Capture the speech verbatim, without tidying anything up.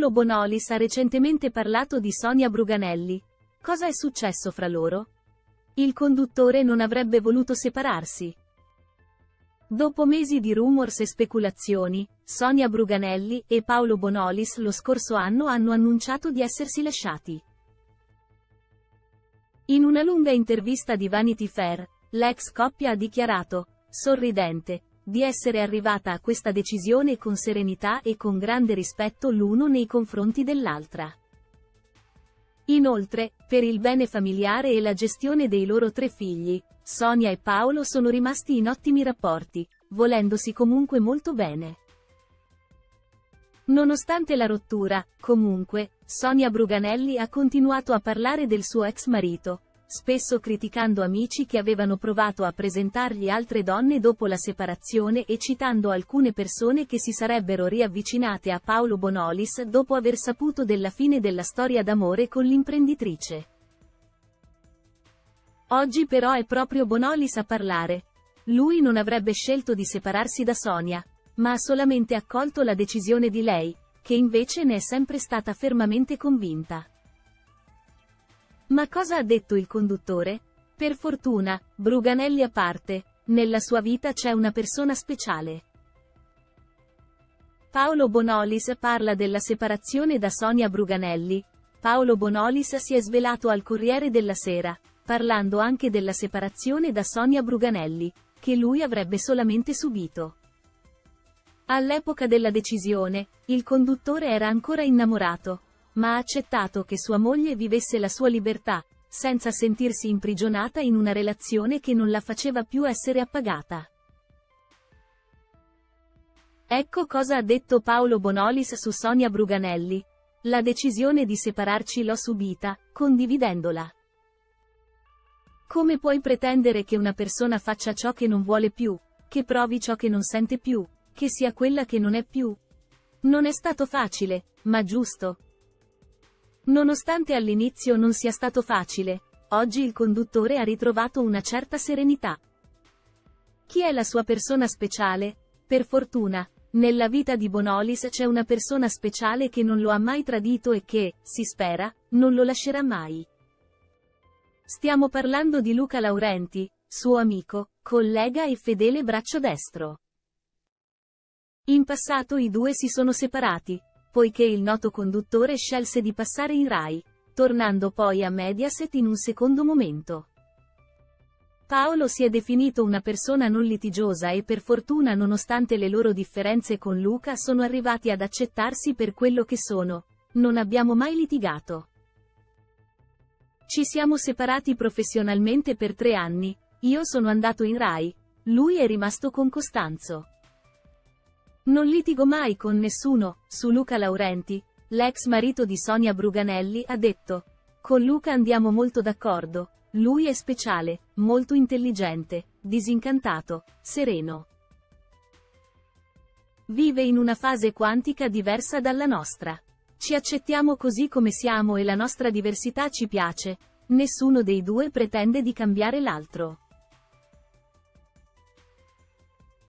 Paolo Bonolis ha recentemente parlato di Sonia Bruganelli. Cosa è successo fra loro? Il conduttore non avrebbe voluto separarsi. Dopo mesi di rumors e speculazioni, Sonia Bruganelli e Paolo Bonolis lo scorso anno hanno annunciato di essersi lasciati. In una lunga intervista di Vanity Fair, l'ex coppia ha dichiarato, sorridente, di essere arrivata a questa decisione con serenità e con grande rispetto l'uno nei confronti dell'altra. Inoltre, per il bene familiare e la gestione dei loro tre figli, Sonia e Paolo sono rimasti in ottimi rapporti, volendosi comunque molto bene. Nonostante la rottura, comunque, Sonia Bruganelli ha continuato a parlare del suo ex marito, spesso criticando amici che avevano provato a presentargli altre donne dopo la separazione e citando alcune persone che si sarebbero riavvicinate a Paolo Bonolis dopo aver saputo della fine della storia d'amore con l'imprenditrice. Oggi però è proprio Bonolis a parlare. Lui non avrebbe scelto di separarsi da Sonia, ma ha solamente accolto la decisione di lei, che invece ne è sempre stata fermamente convinta. Ma cosa ha detto il conduttore? Per fortuna, Bruganelli a parte, nella sua vita c'è una persona speciale. Paolo Bonolis parla della separazione da Sonia Bruganelli. Paolo Bonolis si è svelato al Corriere della Sera, parlando anche della separazione da Sonia Bruganelli, che lui avrebbe solamente subito. All'epoca della decisione, il conduttore era ancora innamorato, ma ha accettato che sua moglie vivesse la sua libertà, senza sentirsi imprigionata in una relazione che non la faceva più essere appagata. Ecco cosa ha detto Paolo Bonolis su Sonia Bruganelli. La decisione di separarci l'ho subita, condividendola. Come puoi pretendere che una persona faccia ciò che non vuole più, che provi ciò che non sente più, che sia quella che non è più? Non è stato facile, ma giusto. Nonostante all'inizio non sia stato facile, oggi il conduttore ha ritrovato una certa serenità. Chi è la sua persona speciale? Per fortuna, nella vita di Bonolis c'è una persona speciale che non lo ha mai tradito e che, si spera, non lo lascerà mai. Stiamo parlando di Luca Laurenti, suo amico, collega e fedele braccio destro. In passato i due si sono separati, poiché il noto conduttore scelse di passare in Rai, tornando poi a Mediaset in un secondo momento. Paolo si è definito una persona non litigiosa e per fortuna nonostante le loro differenze con Luca sono arrivati ad accettarsi per quello che sono. Non abbiamo mai litigato. Ci siamo separati professionalmente per tre anni, io sono andato in Rai, lui è rimasto con Costanzo. Non litigo mai con nessuno. Su Luca Laurenti, l'ex marito di Sonia Bruganelli, ha detto: con Luca andiamo molto d'accordo, lui è speciale, molto intelligente, disincantato, sereno. Vive in una fase quantica diversa dalla nostra. Ci accettiamo così come siamo e la nostra diversità ci piace, nessuno dei due pretende di cambiare l'altro.